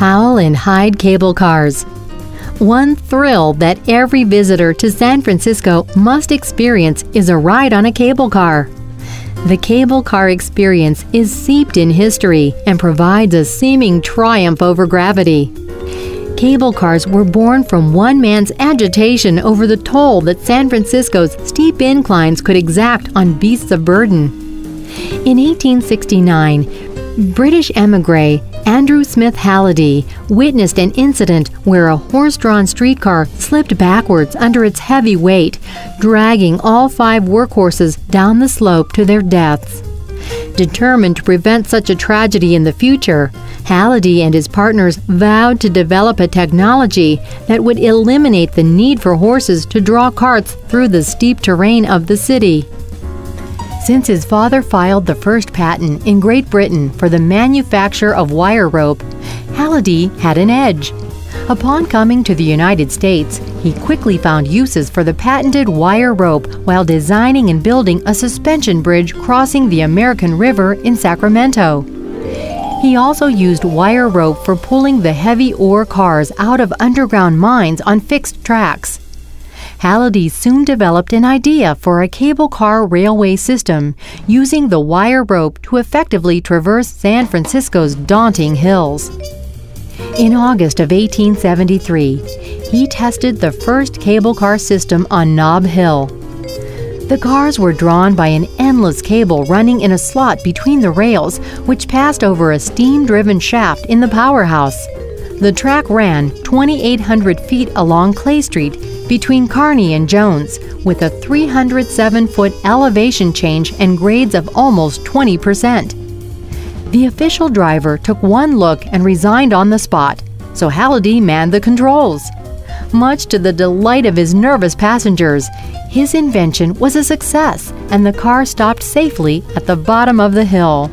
Powell and Hyde cable cars. One thrill that every visitor to San Francisco must experience is a ride on a cable car. The cable car experience is steeped in history and provides a seeming triumph over gravity. Cable cars were born from one man's agitation over the toll that San Francisco's steep inclines could exact on beasts of burden. In 1869, British émigré Andrew Smith Halliday witnessed an incident where a horse-drawn streetcar slipped backwards under its heavy weight, dragging all 5 workhorses down the slope to their deaths. Determined to prevent such a tragedy in the future, Halliday and his partners vowed to develop a technology that would eliminate the need for horses to draw carts through the steep terrain of the city. Since his father filed the first patent in Great Britain for the manufacture of wire rope, Halliday had an edge. Upon coming to the United States, he quickly found uses for the patented wire rope while designing and building a suspension bridge crossing the American River in Sacramento. He also used wire rope for pulling the heavy ore cars out of underground mines on fixed tracks. Halliday soon developed an idea for a cable car railway system using the wire rope to effectively traverse San Francisco's daunting hills. In August of 1873, he tested the first cable car system on Nob Hill. The cars were drawn by an endless cable running in a slot between the rails, which passed over a steam-driven shaft in the powerhouse. The track ran 2,800 feet along Clay Street between Kearny and Jones, with a 307-foot elevation change and grades of almost 20%. The official driver took one look and resigned on the spot, so Halliday manned the controls. Much to the delight of his nervous passengers, his invention was a success, and the car stopped safely at the bottom of the hill.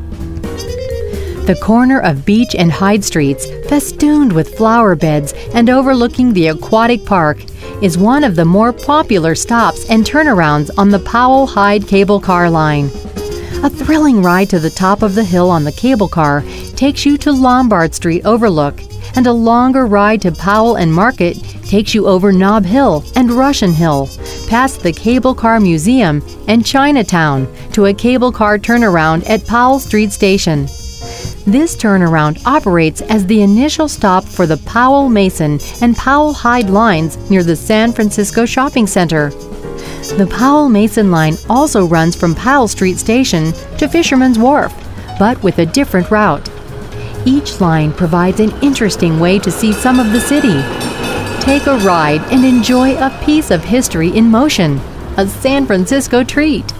The corner of Beach and Hyde Streets, festooned with flower beds and overlooking the aquatic park, is one of the more popular stops and turnarounds on the Powell-Hyde cable car line. A thrilling ride to the top of the hill on the cable car takes you to Lombard Street Overlook, and a longer ride to Powell and Market takes you over Nob Hill and Russian Hill, past the Cable Car Museum and Chinatown to a cable car turnaround at Powell Street Station. This turnaround operates as the initial stop for the Powell-Mason and Powell-Hyde lines near the San Francisco Shopping Center. The Powell-Mason line also runs from Powell Street Station to Fisherman's Wharf, but with a different route. Each line provides an interesting way to see some of the city. Take a ride and enjoy a piece of history in motion, a San Francisco treat.